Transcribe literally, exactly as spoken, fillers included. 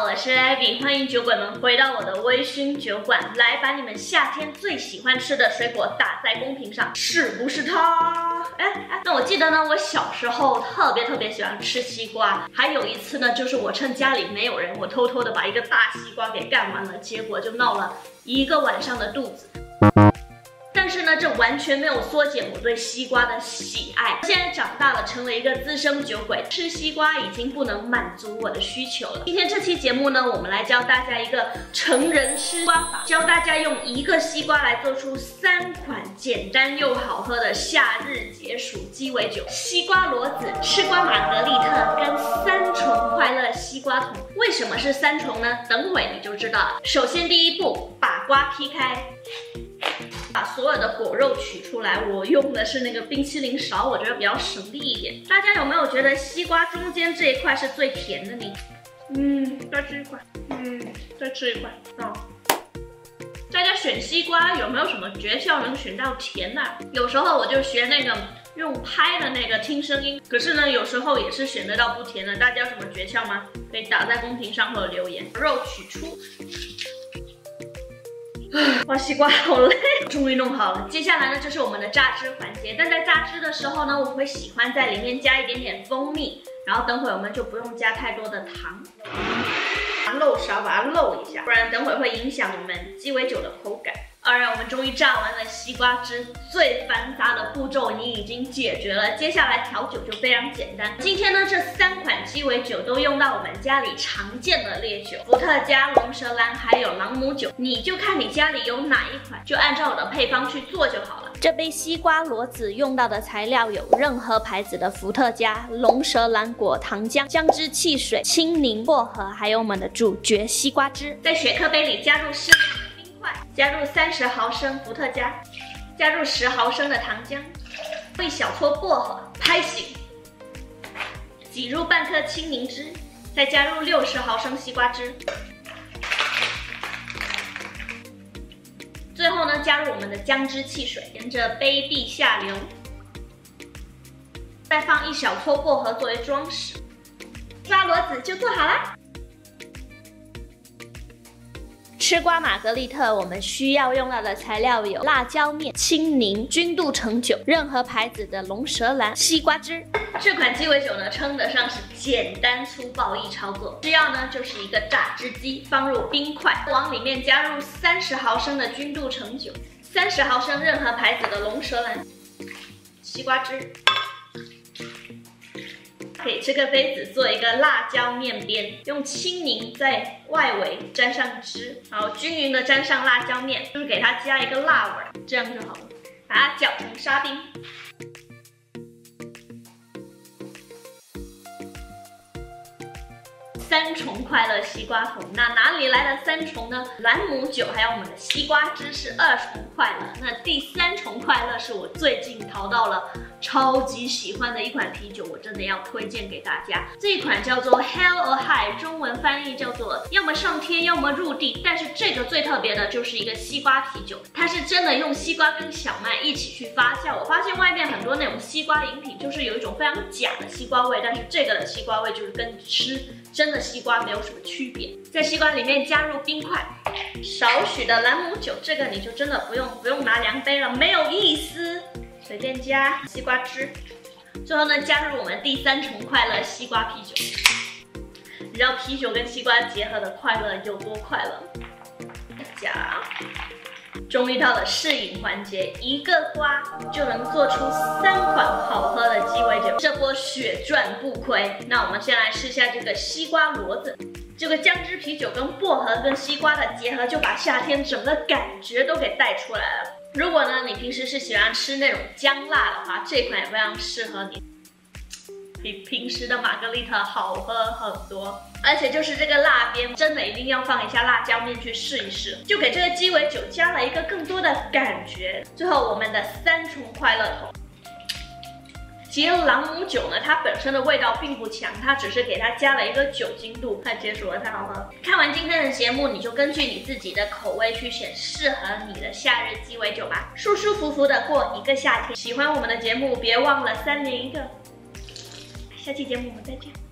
我是 Abby， 欢迎酒鬼们回到我的微醺酒馆，来把你们夏天最喜欢吃的水果打在公屏上，是不是它？哎哎，那我记得呢，我小时候特别特别喜欢吃西瓜，还有一次呢，就是我趁家里没有人，我偷偷的把一个大西瓜给干完了，结果就闹了一个晚上的肚子。 但是呢，这完全没有缩减我对西瓜的喜爱。现在长大了，成为一个资深酒鬼，吃西瓜已经不能满足我的需求了。今天这期节目呢，我们来教大家一个成人吃瓜法，教大家用一个西瓜来做出三款简单又好喝的夏日解暑鸡尾酒：西瓜裸子、吃瓜玛格丽特跟三重快乐西瓜桶。为什么是三重呢？等会你就知道了。首先第一步，把瓜劈开。 把所有的果肉取出来，我用的是那个冰淇淋勺，我觉得比较省力一点。大家有没有觉得西瓜中间这一块是最甜的呢？嗯，再吃一块，嗯，再吃一块。哦，大家选西瓜有没有什么诀窍能选到甜的？有时候我就学那个用拍的那个听声音，可是呢，有时候也是选得到不甜的。大家有什么诀窍吗？可以打在公屏上或者留言。肉取出。 哇，西瓜好累，终于弄好了。接下来呢，就是我们的榨汁环节。但在榨汁的时候呢，我会喜欢在里面加一点点蜂蜜，然后等会我们就不用加太多的糖，拿漏勺把它漏一下，不然等会会影响我们鸡尾酒的口感。 Alright， 我们终于榨完了西瓜汁，最繁杂的步骤你已经解决了，接下来调酒就非常简单。今天呢，这三款鸡尾酒都用到我们家里常见的烈酒，伏特加、龙舌兰还有朗姆酒，你就看你家里有哪一款，就按照我的配方去做就好了。这杯西瓜裸子用到的材料有任何牌子的伏特加、龙舌兰果糖浆、姜汁汽水、青柠、薄荷，还有我们的主角西瓜汁，在雪克杯里加入适量的 加入三十毫升伏特加，加入十毫升的糖浆，一小撮薄荷，拍醒，挤入半颗青柠汁，再加入六十毫升西瓜汁，最后呢，加入我们的姜汁汽水，沿着杯壁下流，再放一小撮薄荷作为装饰，西瓜裸子就做好啦。 吃瓜玛格丽特，我们需要用到的材料有辣椒面、青柠、君度橙酒、任何牌子的龙舌兰、西瓜汁。这款鸡尾酒呢，称得上是简单粗暴易操作。需要呢就是一个榨汁机，放入冰块，往里面加入三十毫升的君度橙酒、三十毫升任何牌子的龙舌兰、西瓜汁。 给这个杯子做一个辣椒面边，用青柠在外围沾上汁，然后均匀的沾上辣椒面，就是给它加一个辣味，这样就好了。把它搅成沙冰。三重快乐西瓜桶，那哪里来的三重呢？朗姆酒还有我们的西瓜汁是二重快乐，那第三重快乐是我最近淘到了。 超级喜欢的一款啤酒，我真的要推荐给大家。这一款叫做 Hell or High， 中文翻译叫做要么上天，要么入地。但是这个最特别的就是一个西瓜啤酒，它是真的用西瓜跟小麦一起去发酵。我发现外面很多那种西瓜饮品，就是有一种非常假的西瓜味，但是这个的西瓜味就是跟吃真的西瓜没有什么区别。在西瓜里面加入冰块，少许的朗姆酒，这个你就真的不用不用拿量杯了，没有意思。 随便加西瓜汁，最后呢加入我们第三重快乐西瓜啤酒。你知道啤酒跟西瓜结合的快乐有多快乐？加，终于到了试饮环节，一个瓜就能做出三款好喝的鸡尾酒，这波血赚不亏。那我们先来试下这个西瓜裸子。 这个姜汁啤酒跟薄荷跟西瓜的结合，就把夏天整个感觉都给带出来了。如果呢，你平时是喜欢吃那种姜辣的话，这款也非常适合你，比平时的玛格丽特好喝很多。而且就是这个辣边，真的一定要放一下辣椒面去试一试，就给这个鸡尾酒加了一个更多的感觉。最后我们的三重快乐桶。 其实朗姆酒呢，它本身的味道并不强，它只是给它加了一个酒精度，太解暑了，太好喝了。看完今天的节目，你就根据你自己的口味去选适合你的夏日鸡尾酒吧，舒舒服服的过一个夏天。喜欢我们的节目，别忘了三连一个。下期节目我们再见。